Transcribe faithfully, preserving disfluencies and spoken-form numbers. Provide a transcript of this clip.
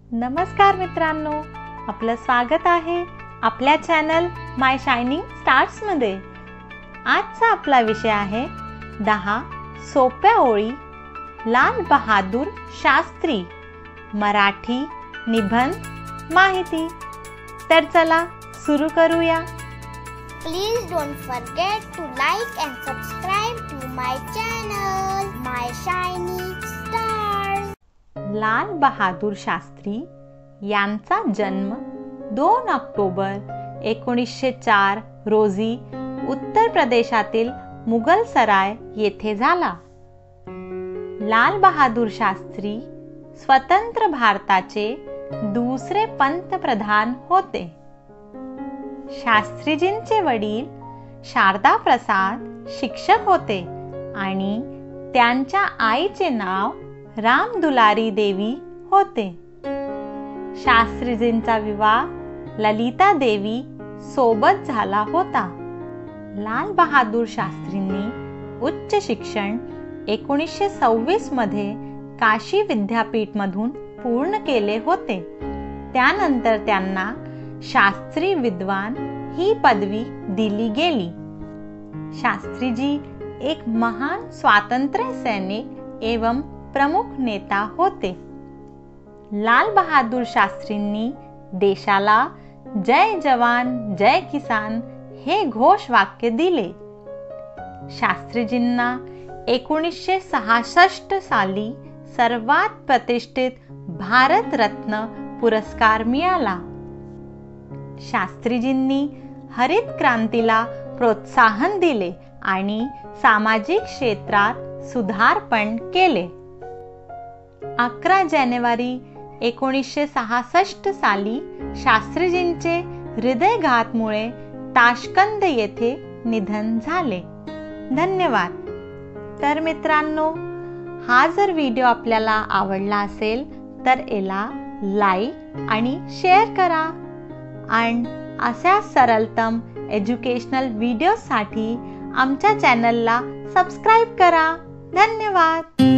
नमस्कार मित्रांनो, आपलं स्वागत आहे आपल्या चॅनल माय शायनिंग स्टार्स मध्ये। आजचा आपला विषय आहे दहा सोप्या ओळी लाल बहादूर शास्त्री मराठी निबंध माहिती। तर चला सुरू करूया। Please don't forget to like and subscribe to my channel, My Shining Stars. Lal Bahadur Shastri यांचा जन्म दोन ऑक्टोबर एकोणीसशे चार रोजी उत्तर प्रदेशातील मुगलसराय येथे झाला। लाल बहादूर शास्त्री स्वतंत्र भारताचे दुसरे पंतप्रधान होते। शास्त्रीजींचे वडील शारदा प्रसाद शिक्षक होते आणि त्यांच्या आईचे नाव राम दुलारी देवी होते। शास्त्रीजींचा विवाह ललिता देवी सोबत झाला होता। लाल बहादूर शास्त्रींनी उच्च शिक्षण एकोणीसशे सव्वीस मध्ये काशी विद्यापीठ मधून पूर्ण केले होते। त्यानंतर त्यांना शास्त्री विद्वान ही पदवी दिली गेली। शास्त्रीजी एक महान स्वातंत्र्य सैनिक एवं प्रमुख नेता होते। लाल बहादूर शास्त्रींनी देशाला जय जवान जय किसान हे घोष वाक्य दिले। शास्त्रीजींना एकोणीसशे सहासष्ट साली सर्वात प्रतिष्ठित भारत रत्न पुरस्कार मिळाला। शास्त्रीजींनी हरित क्रांतीला प्रोत्साहन दिले आणि सामाजिक क्षेत्रात सुधार पण केले। अकरा जानेवारी एकोणीसशे सहासष्ट साली शास्त्रीजींचे हृदयघातमुळे ताशकंद येथे निधन झाले। धन्यवाद। तर मित्रांनो, हा जर व्हिडिओ आपल्याला आवडला असेल तर याला लाईक आणि शेअर करा आणि अशा सरलतम एज्युकेशनल व्हिडिओसाठी आमच्या चॅनलला सबस्क्राइब करा। धन्यवाद।